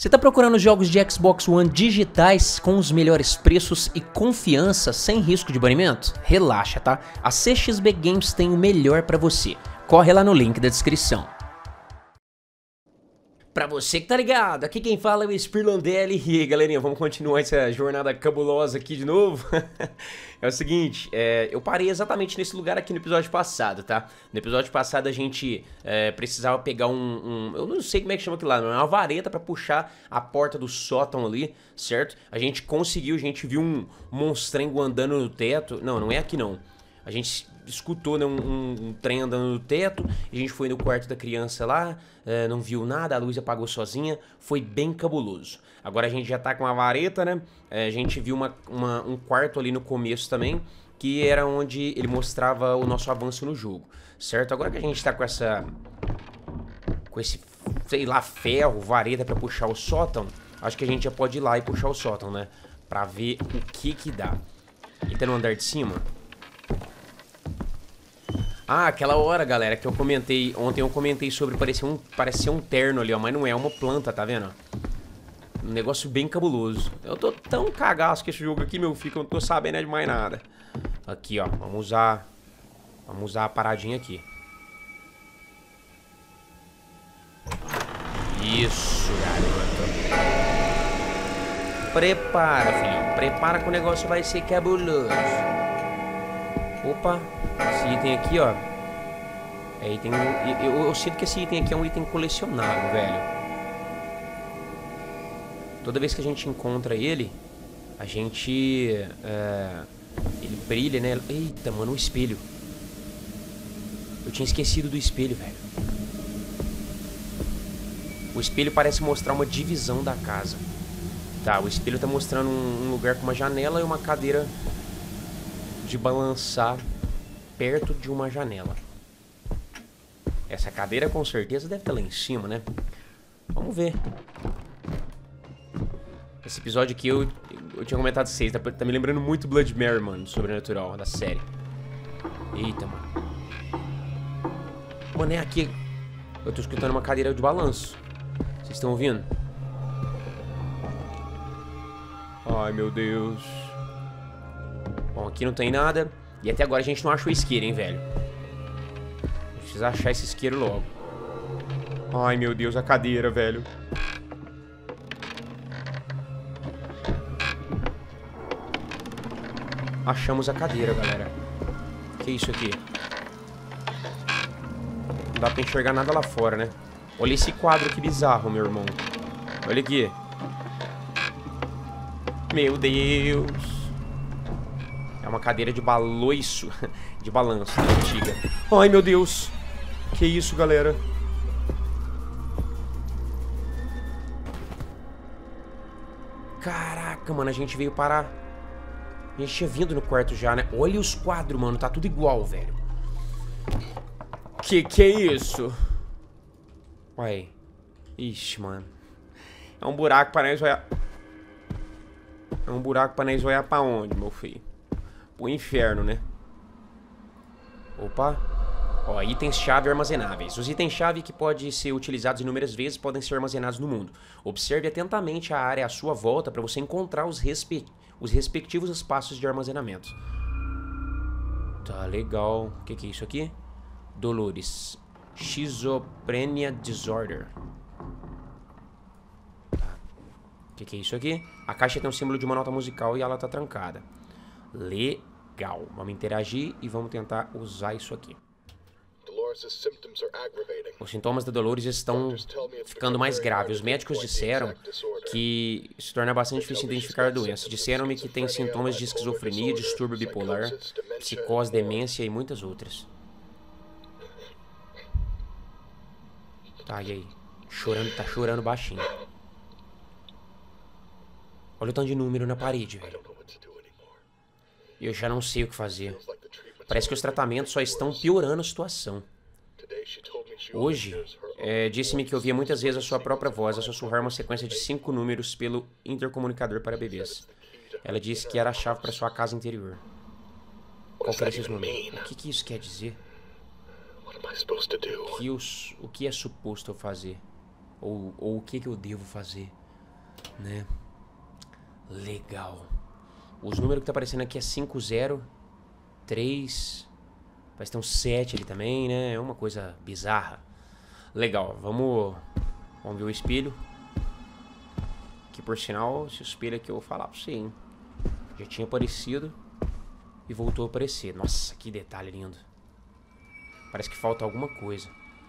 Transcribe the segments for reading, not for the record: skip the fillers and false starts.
Você tá procurando jogos de Xbox One digitais com os melhores preços e confiança sem risco de banimento? Relaxa, tá? A CXB Games tem o melhor pra você. Corre lá no link da descrição. Pra você que tá ligado, aqui quem fala é o Spirlandelli. E aí, galerinha, vamos continuar essa jornada cabulosa aqui de novo? É o seguinte, eu parei exatamente nesse lugar aqui no episódio passado, tá? No episódio passado a gente precisava pegar eu não sei como é que chama aquilo lá, uma vareta pra puxar a porta do sótão ali, certo? A gente conseguiu, a gente viu um monstrengo andando no teto. Não, não é aqui não. A gente escutou, né, um trem andando no teto, a gente foi no quarto da criança lá, não viu nada, a luz apagou sozinha, foi bem cabuloso. Agora a gente já tá com a vareta, né, a gente viu um quarto ali no começo também, que era onde ele mostrava o nosso avanço no jogo, certo? Agora que a gente tá com esse, sei lá, ferro, vareta pra puxar o sótão, acho que a gente já pode ir lá e puxar o sótão, né, pra ver o que dá. E tá no andar de cima? Ah, aquela hora, galera, que eu comentei, ontem eu comentei sobre parecer um terno ali, ó, mas não é uma planta, tá vendo? Um negócio bem cabuloso. Eu tô tão cagaço com esse jogo aqui, meu filho, que eu não tô sabendo de mais nada. Aqui, ó, vamos usar a paradinha aqui. Isso, garoto. Prepara, filho, prepara que o negócio vai ser cabuloso. Opa, esse item aqui, ó. É item. Eu sinto que esse item aqui é um item colecionável, velho. Toda vez que a gente encontra ele, a gente. Ele brilha, né? Eita, mano, um espelho. Eu tinha esquecido do espelho, velho. O espelho parece mostrar uma divisão da casa. Tá, o espelho tá mostrando um lugar com uma janela e uma cadeira de balançar perto de uma janela. Essa cadeira com certeza deve estar lá em cima, né? Vamos ver. Esse episódio aqui eu tinha comentado 6, tá me lembrando muito Blood Mary, mano, Sobrenatural, da série. Eita, mano. Mano, é aqui. Eu tô escutando uma cadeira de balanço. Vocês estão ouvindo? Ai, meu Deus. Bom, aqui não tem nada. E até agora a gente não achou isqueiro, hein, velho. Precisa achar esse isqueiro logo. Ai, meu Deus, a cadeira, velho. Achamos a cadeira, galera. Que isso aqui? Não dá pra enxergar nada lá fora, né? Olha esse quadro, que bizarro, meu irmão. Olha aqui. Meu Deus. É uma cadeira de baloiço. De balanço, antiga. Ai, meu Deus. Que isso, galera. Caraca, mano, a gente veio parar. A gente tinha vindo no quarto já, né? Olha os quadros, mano, tá tudo igual, velho. Que é isso? Ué. Ixi, mano. É um buraco pra nós olhar. É um buraco pra nós olhar pra onde, meu filho? O inferno, né? Opa. Ó, itens-chave armazenáveis. Os itens-chave que podem ser utilizados inúmeras vezes podem ser armazenados no mundo. Observe atentamente a área à sua volta para você encontrar os respectivos espaços de armazenamento. Tá, legal. O que é isso aqui? Dolores. Schizophrenia Disorder. Tá. O que é isso aqui? A caixa tem um símbolo de uma nota musical e ela tá trancada. Legal. Vamos interagir e vamos tentar usar isso aqui. Os sintomas da Dolores estão ficando mais graves. Os médicos disseram que se torna bastante difícil identificar a doença. Disseram-me que tem sintomas de esquizofrenia, distúrbio bipolar, psicose, demência e muitas outras. Tá, e aí? Chorando, tá chorando baixinho. Olha o tanto de número na parede, velho. Eu já não sei o que fazer. Parece que os tratamentos só estão piorando a situação. Hoje, disse-me que ouvia muitas vezes a sua própria voz a sussurrar uma sequência de 5 números pelo intercomunicador para bebês. Ela disse que era a chave para sua casa interior. Qual que era esses números? O que isso quer dizer? O que é suposto eu fazer? Ou o que eu devo fazer? Né? Legal. Os números que tá aparecendo aqui é 50, 3. Parece que tem um 7 ali também, né? É uma coisa bizarra. Legal, vamos ver o espelho. Que por sinal, esse espelho aqui eu vou falar pra você, hein? Já tinha aparecido e voltou a aparecer. Nossa, que detalhe lindo. Parece que falta alguma coisa.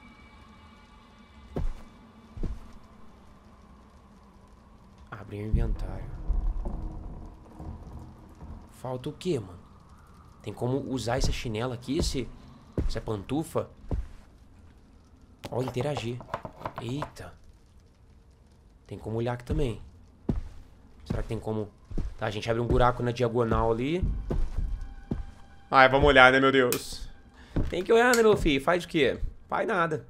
Abrir o inventário. Falta o quê, mano? Tem como usar essa chinela aqui, essa pantufa? Ó, interagir. Eita. Tem como olhar aqui também. Será que tem como... Tá, a gente abre um buraco na diagonal ali. Ai, vamos olhar, né, meu Deus? Tem que olhar, né, meu filho? Faz o quê? Faz nada.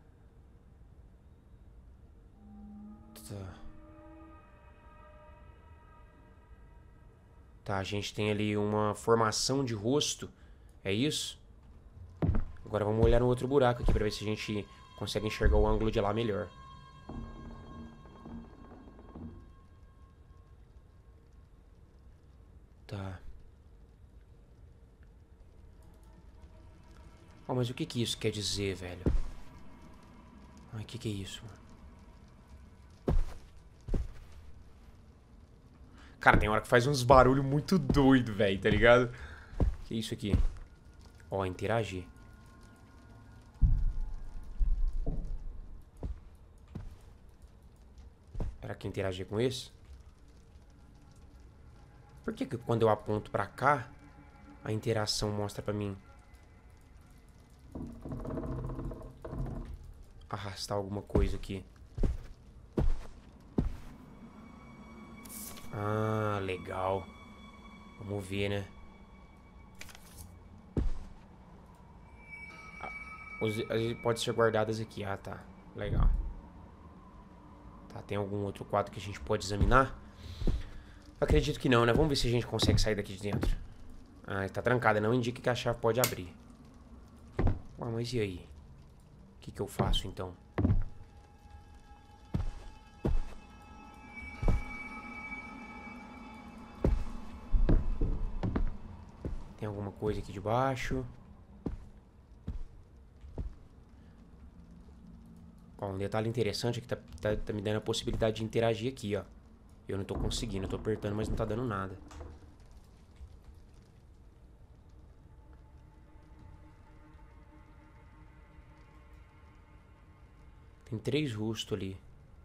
Tá, a gente tem ali uma formação de rosto. É isso? Agora vamos olhar no outro buraco aqui pra ver se a gente consegue enxergar o ângulo de lá melhor. Tá. Oh, mas o que que isso quer dizer, velho? Ai, o que que é isso, mano? Cara, tem hora que faz uns barulhos muito doido, velho, tá ligado? Que isso aqui? Ó, interagir. Será que interagir com esse? Por que quando eu aponto pra cá, a interação mostra pra mim? Arrastar alguma coisa aqui. Ah, legal. Vamos ver, né? Pode ser guardadas aqui. Ah, tá. Legal. Tá, tem algum outro quadro que a gente pode examinar? Acredito que não, né? Vamos ver se a gente consegue sair daqui de dentro. Ah, tá trancada. Não indica que a chave pode abrir. Ué, mas e aí? O que que eu faço, então? Tem alguma coisa aqui debaixo? Ó, um detalhe interessante é que tá me dando a possibilidade de interagir aqui, ó. Eu não tô conseguindo, eu tô apertando, mas não tá dando nada. Tem 3 rostos ali.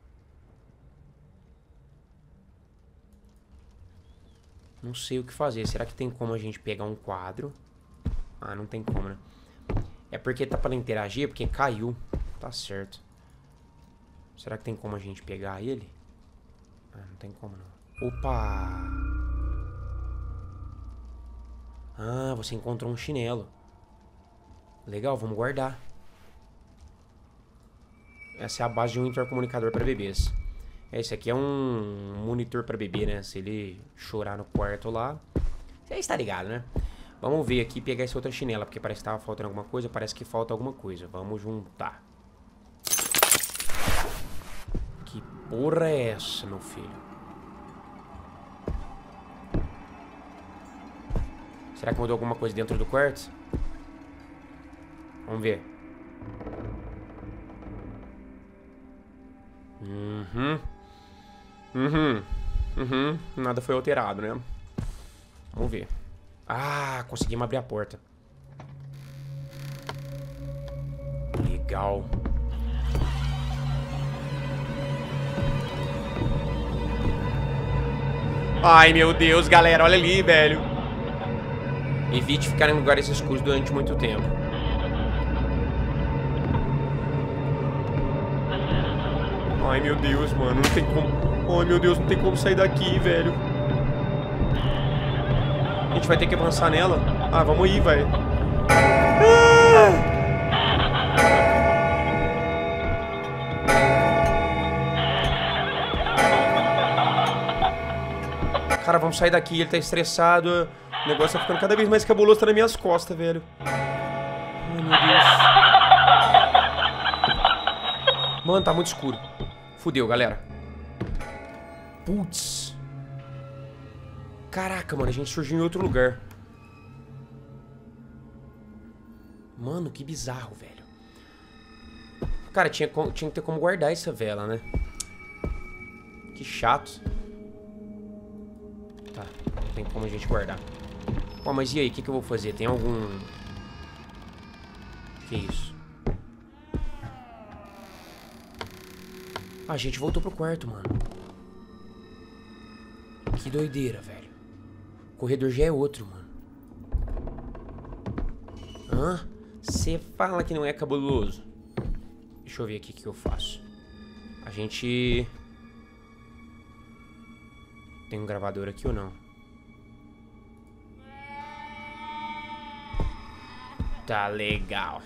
Não sei o que fazer. Será que tem como a gente pegar um quadro? Ah, não tem como, né? É porque tá pra interagir, porque caiu. Tá certo. Será que tem como a gente pegar ele? Ah, não tem como não. Opa! Ah, você encontrou um chinelo. Legal, vamos guardar. Essa é a base de um intercomunicador para bebês. Esse aqui é um monitor para bebê, né? Se ele chorar no quarto lá, você está ligado, né? Vamos ver aqui e pegar essa outra chinela, porque parece que tava faltando alguma coisa. Parece que falta alguma coisa. Vamos juntar. Que porra é essa, meu filho? Será que mudou alguma coisa dentro do quarto? Vamos ver. Nada foi alterado, né? Vamos ver. Ah, conseguimos abrir a porta. Legal. Ai, meu Deus, galera, olha ali, velho. Evite ficar em lugares escuros durante muito tempo. Ai, meu Deus, mano, não tem como... Ai, meu Deus, não tem como sair daqui, velho. A gente vai ter que avançar nela. Ah, vamos ir, velho. Cara, vamos sair daqui, ele tá estressado. O negócio tá ficando cada vez mais cabuloso, tá nas minhas costas, velho. Ai, meu Deus. Mano, tá muito escuro. Fudeu, galera. Putz. Caraca, mano, a gente surgiu em outro lugar. Mano, que bizarro, velho. Cara, tinha que ter como guardar essa vela, né? Que chato. Tá, não tem como a gente guardar. Pô, mas e aí, o que eu vou fazer? Tem algum... Que isso? Ah, a gente voltou pro quarto, mano. Que doideira, velho. O corredor já é outro, mano. Hã? Você fala que não é cabuloso. Deixa eu ver aqui o que eu faço. A gente... Tem um gravador aqui ou não? Tá legal.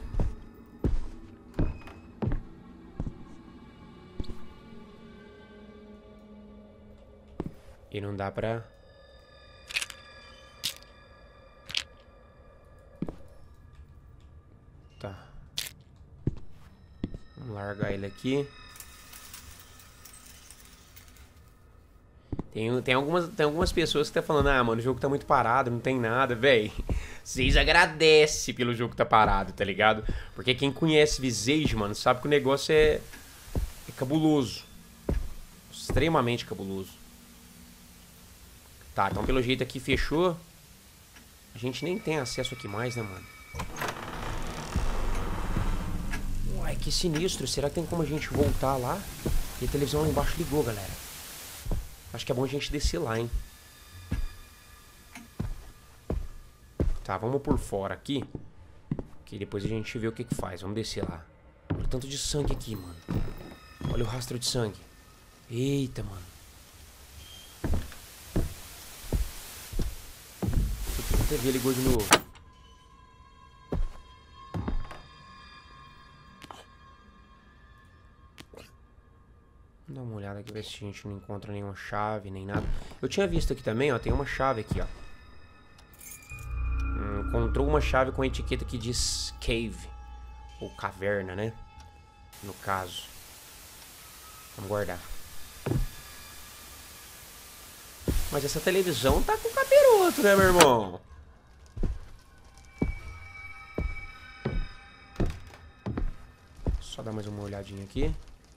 E não dá pra... Tá. Vamos largar ele aqui. Tem algumas pessoas que tá falando, ah, mano, o jogo tá muito parado, não tem nada, véi. Vocês agradecem pelo jogo tá parado, tá ligado? Porque quem conhece Visage, mano, sabe que o negócio é cabuloso. Extremamente cabuloso. Tá, então pelo jeito aqui fechou. A gente nem tem acesso aqui mais, né, mano? Uai, que sinistro. Será que tem como a gente voltar lá? E a televisão lá embaixo ligou, galera. Acho que é bom a gente descer lá, hein? Tá, vamos por fora aqui. Que depois a gente vê o que faz. Vamos descer lá. Olha o tanto de sangue aqui, mano. Olha o rastro de sangue. Eita, mano. A TV ligou de novo. Vamos dar uma olhada aqui, ver se a gente não encontra nenhuma chave, nem nada. Eu tinha visto aqui também, ó, tem uma chave aqui, ó. Encontrou uma chave com a etiqueta que diz Cave. Ou caverna, né? No caso. Vamos guardar. Mas essa televisão tá com capiroto, né, meu irmão? Só dar mais uma olhadinha aqui.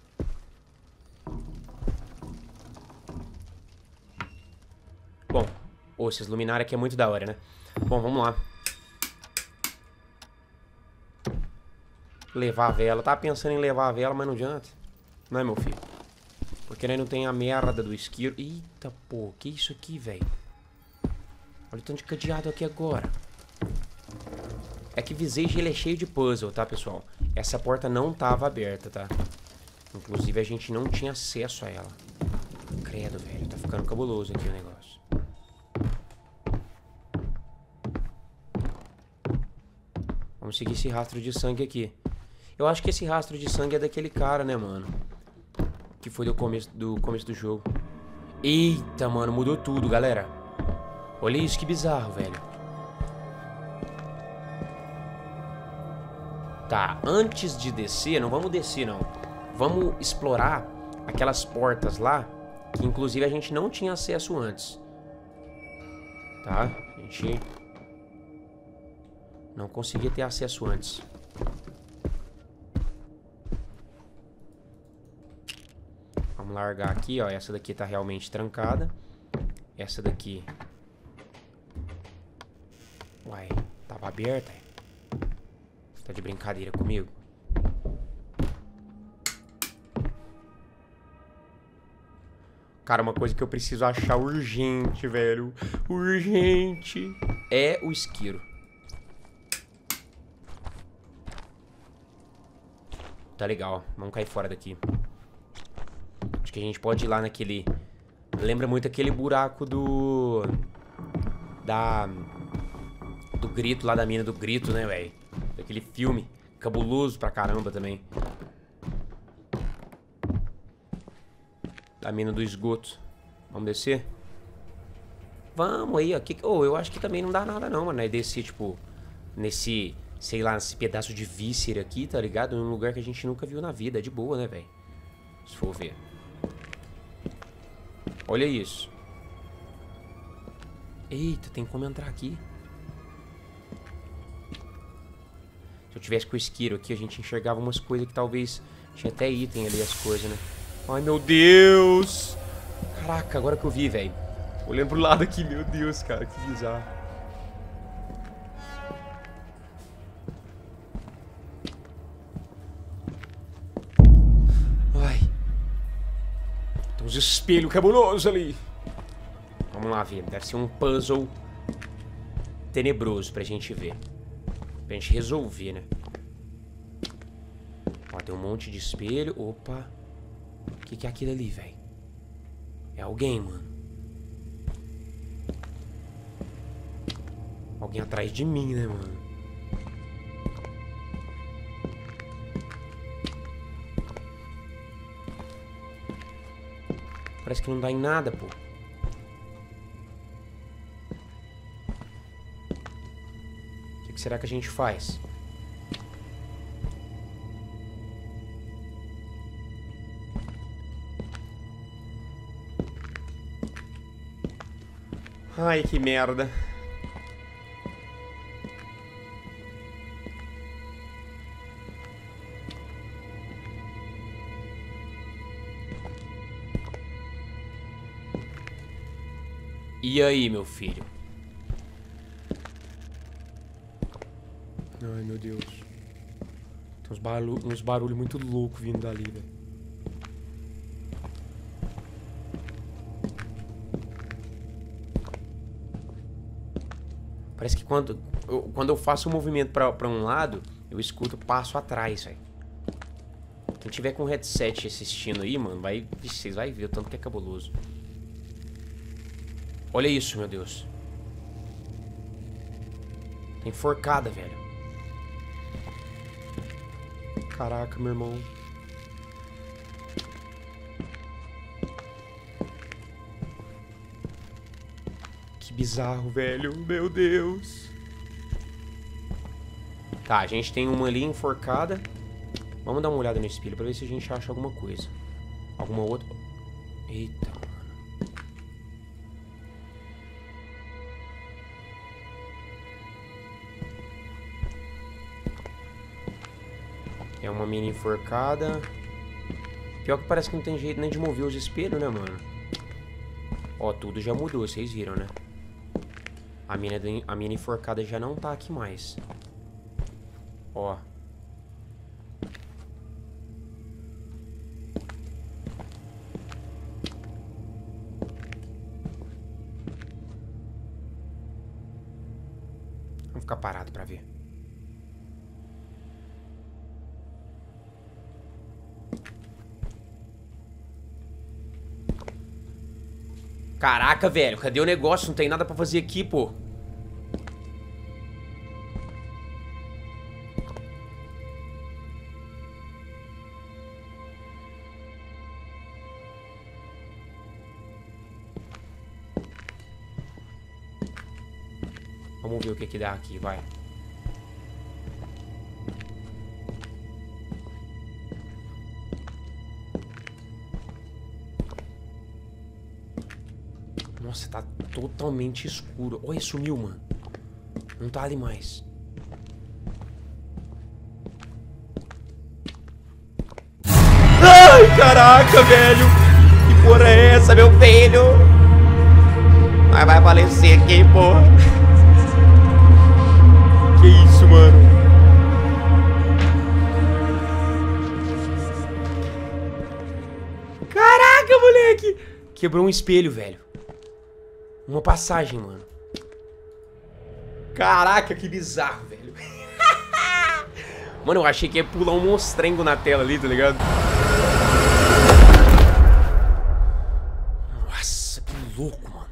Bom, esses luminários aqui é muito da hora, né? Bom, vamos lá. Levar a vela. Tava pensando em levar a vela, mas não adianta. Não é, meu filho? Porque nós não tem a merda do isqueiro. Eita, pô. Que isso aqui, velho? Olha o tanto de cadeado aqui agora. É que Visage, ele é cheio de puzzle, tá, pessoal? Essa porta não tava aberta, tá? Inclusive, a gente não tinha acesso a ela. Credo, velho. Tá ficando cabuloso aqui o negócio. Vamos seguir esse rastro de sangue aqui. Eu acho que esse rastro de sangue é daquele cara, né, mano? Que foi do começo do jogo. Eita, mano, mudou tudo, galera. Olha isso, que bizarro, velho. Tá, antes de descer, não vamos descer, não. Vamos explorar aquelas portas lá, que inclusive a gente não tinha acesso antes. Tá? A gente não conseguia ter acesso antes. Vamos largar aqui, ó. Essa daqui tá realmente trancada. Essa daqui... Uai, tava aberta. Tá de brincadeira comigo? Cara, uma coisa que eu preciso achar urgente, velho. Urgente. É o isqueiro. Tá legal, vamos cair fora daqui. Acho que a gente pode ir lá naquele... Lembra muito aquele buraco do grito lá, da mina do grito, né, velho? Daquele filme cabuloso pra caramba também. Da mina do esgoto. Vamos descer? Vamos aí, ó. Eu acho que também não dá nada não, mano. É descer, tipo, nesse, sei lá, nesse pedaço de víscera aqui, tá ligado? Num lugar que a gente nunca viu na vida. É de boa, né, velho? Se for ver. Olha isso. Eita, tem como entrar aqui. Se eu tivesse com o isqueiro aqui, a gente enxergava umas coisas que talvez... Tinha até item ali, as coisas, né? Ai, meu Deus! Caraca, agora que eu vi, velho. Olhando pro lado aqui, meu Deus, cara, que bizarro. Ai. Tem uns espelhos cabulosos ali. Vamos lá ver, deve ser um puzzle tenebroso pra gente ver. Pra gente resolver, né? Ó, tem um monte de espelho. Opa. O que é aquilo ali, velho? É alguém, mano. Alguém atrás de mim, né, mano? Parece que não dá em nada, pô. O que será que a gente faz? Ai, que merda. E aí, meu filho? Ai, meu Deus. Tem uns barulhos muito loucos vindo dali, velho. Parece que quando eu faço um movimento pra um lado, eu escuto passo atrás, velho. Quem tiver com headset assistindo aí, mano, vocês vão ver o tanto que é cabuloso. Olha isso, meu Deus. Tem forcada, velho. Caraca, meu irmão. Que bizarro, velho. Meu Deus. Tá, a gente tem uma ali enforcada. Vamos dar uma olhada no espelho pra ver se a gente acha alguma coisa. Alguma outra. Eita, mano. É uma mini enforcada. Pior que parece que não tem jeito nem de mover os espelhos, né, mano? Ó, tudo já mudou, vocês viram, né? A mina enforcada já não tá aqui mais. Ó. Vamos ficar parado pra ver. Caraca, velho, cadê o negócio? Não tem nada pra fazer aqui, pô. Vamos ver o que que dá aqui, vai. Nossa, tá totalmente escuro. Olha, sumiu, mano. Não tá ali mais. Ai, caraca, velho. Que porra é essa, meu filho? Vai falecer aqui, porra. Que isso, mano? Caraca, moleque. Quebrou um espelho, velho. Uma passagem, mano. Caraca, que bizarro, velho. Mano, eu achei que ia pular um monstrengo na tela ali, tá ligado? Nossa, que louco, mano.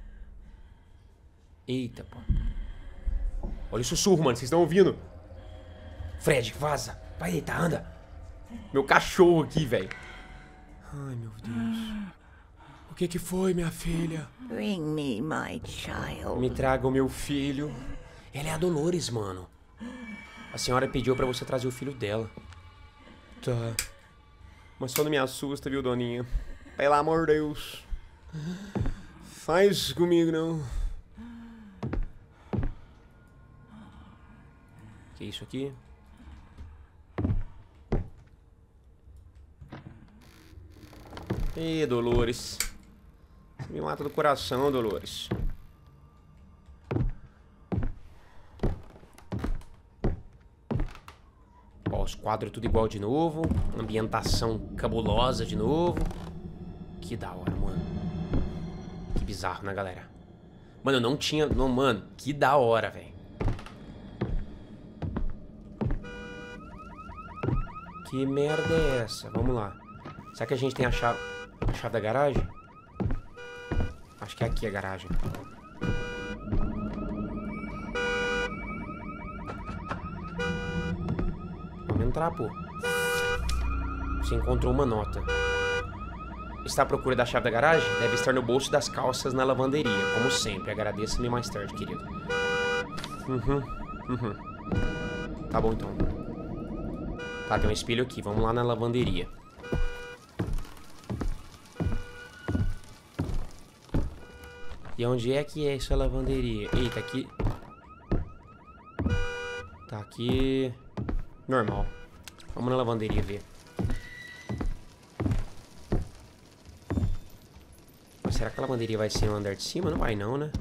Eita, pô. Olha o sussurro, mano. Vocês estão ouvindo? Fred, vaza. Vai, eita, anda. Meu cachorro aqui, velho. Ai, meu Deus. O que foi, minha filha? Bring me my child. Me traga o meu filho. Ela é a Dolores, mano. A senhora pediu pra você trazer o filho dela. Tá. Mas só não me assusta, viu, doninha? Pelo amor de Deus. Faz isso comigo, não. Que isso aqui? Ih, Dolores. Você me mata do coração, Dolores. Ó, os quadros tudo igual de novo. Ambientação cabulosa de novo. Que da hora, mano. Que bizarro, né, galera? Mano, eu não tinha... Não, mano, que da hora, velho. Que merda é essa? Vamos lá. Será que a gente tem a chave da garagem? Acho que é aqui a garagem. Vamos entrar, pô. Você encontrou uma nota. Está à procura da chave da garagem? Deve estar no bolso das calças na lavanderia. Como sempre. Agradeça-me mais tarde, querido. Tá bom, então. Tá, tem um espelho aqui. Vamos lá na lavanderia. E onde é que é essa lavanderia? Eita, aqui... Tá aqui... Normal. Vamos na lavanderia ver. Mas será que a lavanderia vai ser no andar de cima? Não vai não, né?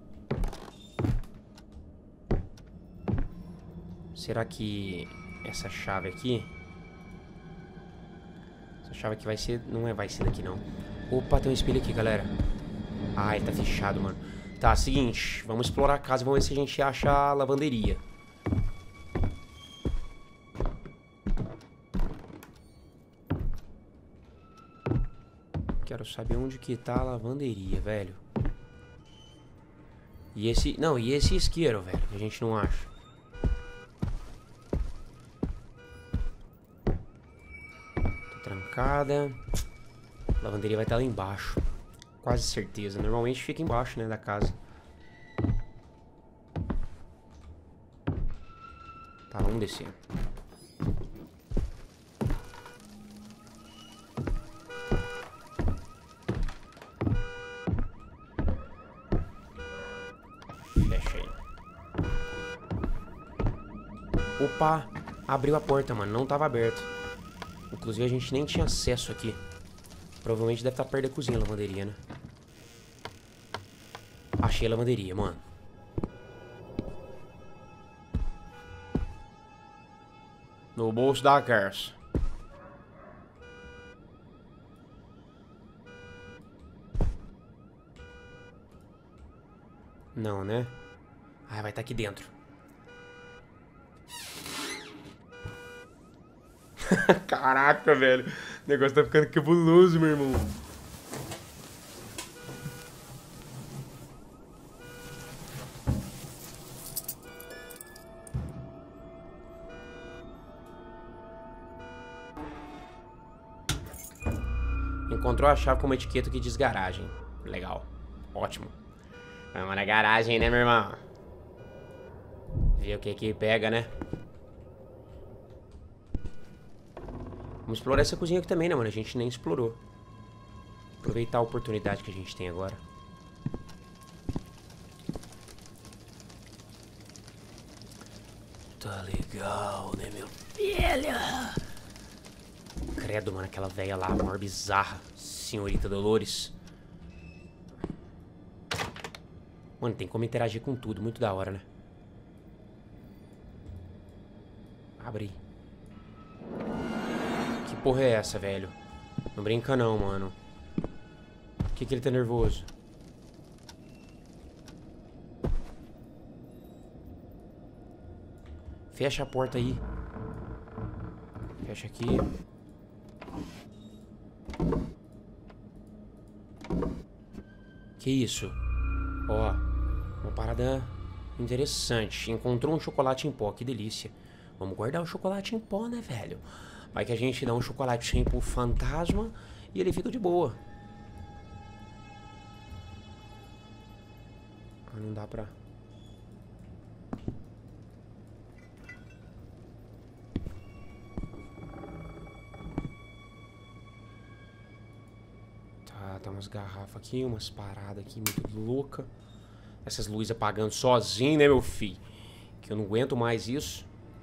Será que essa chave aqui... Essa chave aqui vai ser... Não vai ser daqui não. Opa, tem um espelho aqui, galera. Ah, ele tá fechado, mano. Tá, seguinte. Vamos explorar a casa e vamos ver se a gente acha a lavanderia. Quero saber onde que tá a lavanderia, velho. E esse... Não, e esse isqueiro, velho, que a gente não acha. Tá trancada. A lavanderia vai estar lá embaixo. Quase certeza. Normalmente fica embaixo, né, da casa. Tá, vamos descer. Fecha aí. Opa! Abriu a porta, mano. Não tava aberto. Inclusive a gente nem tinha acesso aqui. Provavelmente deve estar perto da cozinha a lavanderia, né? Achei a lavanderia, mano. No bolso da calça. Não, né? Ah, vai estar aqui dentro. Caraca, velho. O negócio tá ficando cabuloso, meu irmão. Encontrou a chave com uma etiqueta que diz garagem. Legal. Ótimo. Vamos na garagem, né, meu irmão? Ver o que que pega, né? Vamos explorar essa cozinha aqui também, né, mano? A gente nem explorou. Aproveitar a oportunidade que a gente tem agora. Tá legal, né, meu filho? Credo, mano, aquela velha lá, maior bizarra. Senhorita Dolores. Mano, tem como interagir com tudo. Muito da hora, né? Abre aí. Que porra é essa, velho? Não brinca não, mano. Por que ele tá nervoso? Fecha a porta aí. Fecha aqui. Que isso? Ó, uma parada interessante. Encontrou um chocolate em pó, que delícia. Vamos guardar o chocolate em pó, né, velho? Vai que a gente dá um chocolatinho pro fantasma e ele fica de boa. Ah, não dá pra... Tem umas garrafas aqui, umas paradas aqui muito louca. Essas luzes apagando sozinho, né, meu filho? Que eu não aguento mais isso.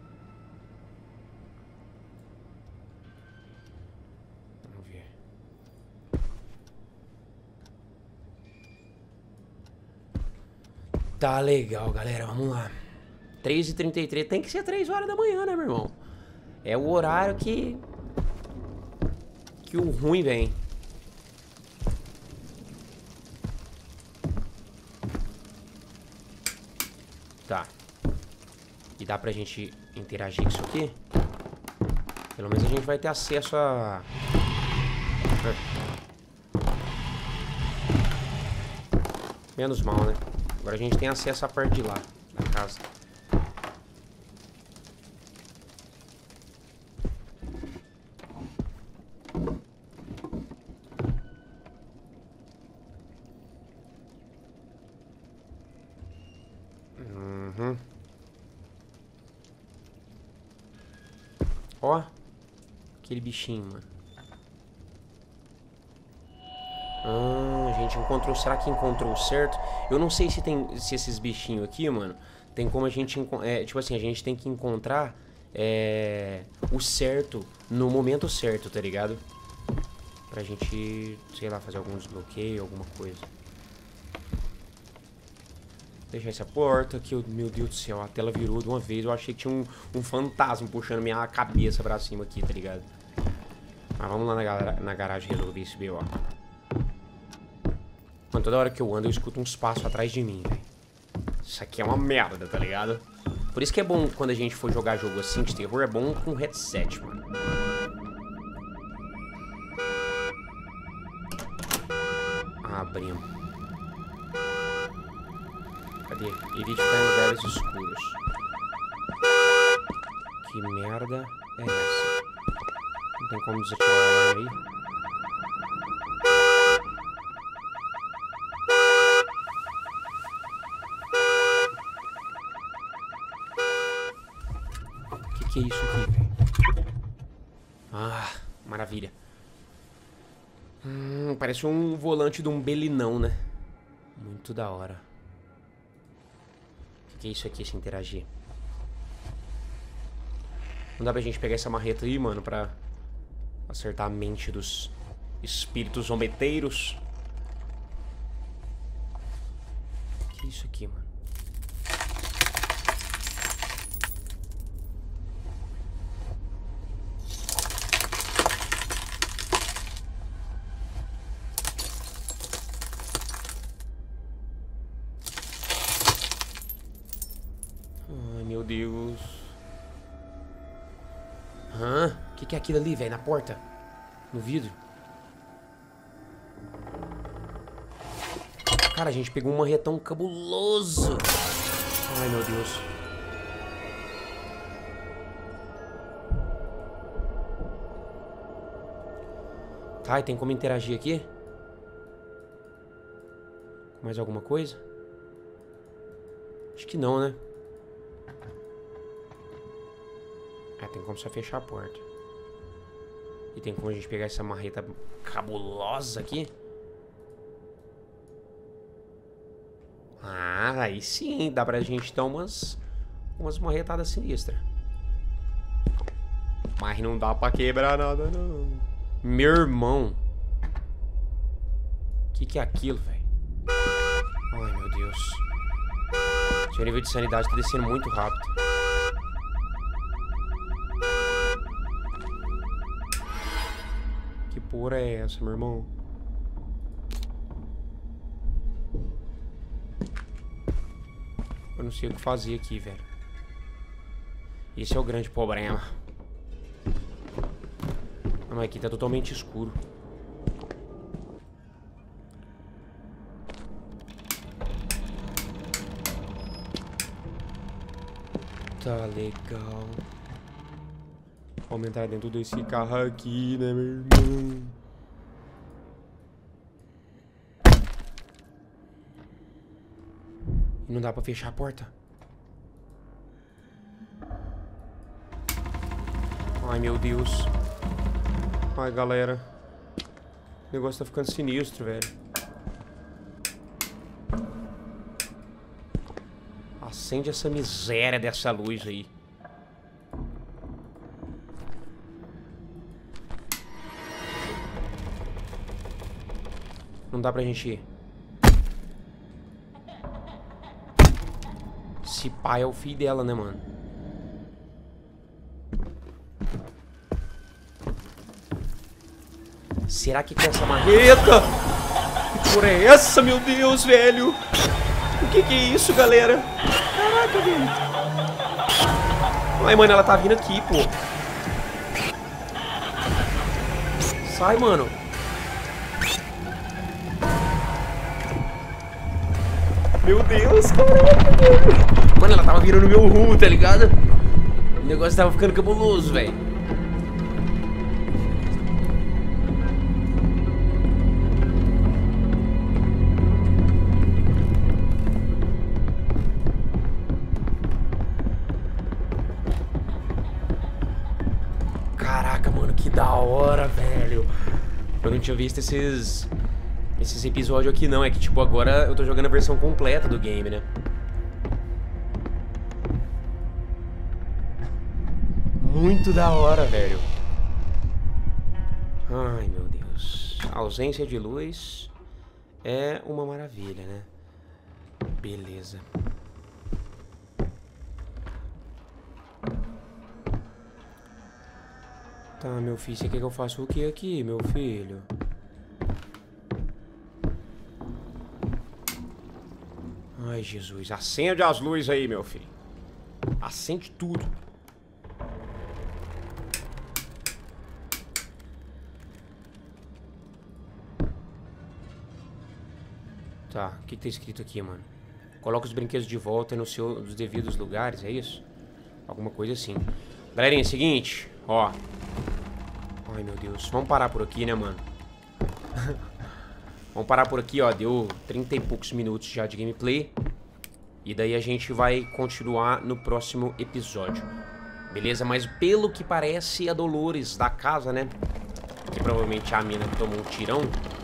Vamos ver. Tá legal, galera. Vamos lá. 3h33. Tem que ser 3 horas da manhã, né, meu irmão? É o horário que o ruim vem. Tá. E dá pra gente interagir com isso aqui? Pelo menos a gente vai ter acesso a... Menos mal, né? Agora a gente tem acesso à parte de lá, da casa. Ó, aquele bichinho, mano. A gente encontrou... Será que encontrou certo? Eu não sei se esses bichinhos aqui, mano, tem como a gente... tipo assim, a gente tem que encontrar o certo no momento certo, tá ligado? Pra gente, sei lá, fazer algum desbloqueio, alguma coisa. Deixar essa porta aqui, meu Deus do céu, a tela virou de uma vez. Eu achei que tinha um fantasma puxando minha cabeça pra cima aqui, tá ligado? Mas vamos lá na garagem resolver esse BO. Mano, toda hora que eu ando eu escuto uns passos atrás de mim, velho. Isso aqui é uma merda, tá ligado? Por isso que é bom quando a gente for jogar jogo assim de terror, é bom com headset, mano. Abrimos. Cadê? Evite ficar em lugares escuros. Que merda é essa? Não tem como desativar o alarme aí? Que é isso aqui, velho? Ah, maravilha. Parece um volante de um belinão, né? Muito da hora. Que é isso aqui, se interagir? Não dá pra gente pegar essa marreta aí, mano, pra acertar a mente dos espíritos zombeteiros? Que é isso aqui, mano? Meu Deus. O que é aquilo ali, velho? Na porta? No vidro? Cara, a gente pegou um marretão cabuloso. Ai, meu Deus. Tá, e tem como interagir aqui? Com mais alguma coisa? Acho que não, né? Tem como só fechar a porta. E tem como a gente pegar essa marreta cabulosa aqui. Ah, aí sim. Dá pra gente dar umas marretadas sinistras. Mas não dá pra quebrar nada, não. Meu irmão. Que é aquilo, velho? Ai, meu Deus. Seu nível de sanidade tá descendo muito rápido. Que porra é essa, meu irmão? Eu não sei o que fazer aqui, velho. Esse é o grande problema. Não, mas aqui tá totalmente escuro. Tá legal. Vamos entrar dentro desse carro aqui, né, meu irmão? E não dá pra fechar a porta. Ai, meu Deus. Ai, galera. O negócio tá ficando sinistro, velho. Acende essa miséria dessa luz aí. Não dá pra gente ir. Esse pai é o filho dela, né, mano? Será que com essa marreta? Que porra é essa, meu Deus, velho? O que é isso, galera? Caraca, velho. Ai, mano, ela tá vindo aqui, pô. Sai, mano. Meu Deus, caraca, velho. Mano, ela tava virando meu rumo, tá ligado? O negócio tava ficando cabuloso, velho. Caraca, mano, que da hora, velho. Eu não tinha visto esses episódios aqui, não. É que, tipo, agora eu tô jogando a versão completa do game, né? Muito da hora, velho. Ai, meu Deus. A ausência de luz é uma maravilha, né? Beleza. Tá, meu filho, você quer que eu faça o que aqui, meu filho? Ai, Jesus. Acende as luzes aí, meu filho. Acende tudo. Tá, o que tá escrito aqui, mano? Coloca os brinquedos de volta nos devidos lugares, é isso? Alguma coisa assim. Galerinha, é o seguinte, ó. Ai, meu Deus. Vamos parar por aqui, né, mano? Vamos parar por aqui, ó. Deu 30 e poucos minutos já de gameplay. E daí a gente vai continuar no próximo episódio. Beleza? Mas pelo que parece, a Dolores da casa, né? Que provavelmente a mina que tomou um tirão.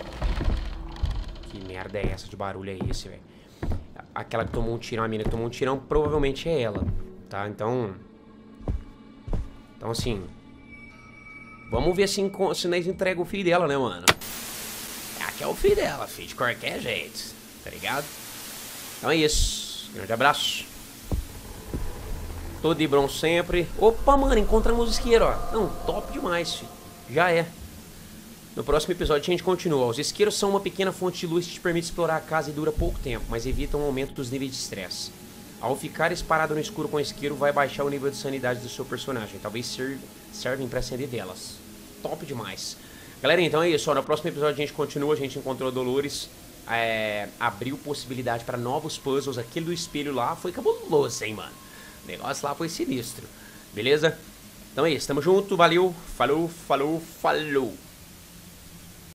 Que merda é essa de barulho é esse, velho? Aquela que tomou um tirão, a mina que tomou um tirão, provavelmente é ela, tá? Então assim... Vamos ver se nós entregamos o filho dela, né, mano? Aqui é o filho dela, filho, de qualquer jeito, tá ligado? Então é isso. Grande abraço. Tô de bronze sempre. Opa, mano, encontramos o isqueiro, ó. Não, top demais, filho. Já é. No próximo episódio a gente continua. Os isqueiros são uma pequena fonte de luz que te permite explorar a casa e dura pouco tempo, mas evitam o aumento dos níveis de estresse. Ao ficar parado no escuro com o isqueiro, vai baixar o nível de sanidade do seu personagem. Talvez servem pra acender velas. Top demais. Galera, então é isso. Ó, no próximo episódio a gente continua. A gente encontrou a Dolores. Abriu possibilidade pra novos puzzles. Aquele do espelho lá foi cabuloso, hein, mano. O negócio lá foi sinistro. Beleza? Então é isso. Tamo junto. Valeu. Falou, falou, falou.